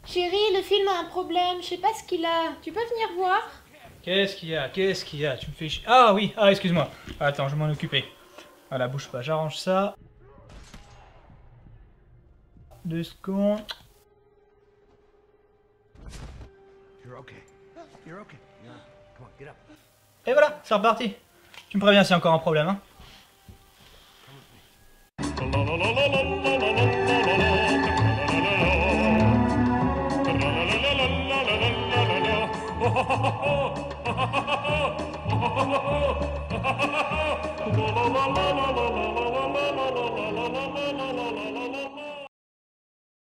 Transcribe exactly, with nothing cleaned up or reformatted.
Chérie, le film a un problème, je sais pas ce qu'il a. Tu peux venir voir? Qu'est-ce qu'il y a? Qu'est-ce qu'il y a? Tu me fais chier. Ah oui, ah excuse-moi. Attends, je vais m'en occuper. Voilà, bouge pas, j'arrange ça. Deux secondes. Et voilà, c'est reparti. Tu me préviens s'il y a encore un problème, hein.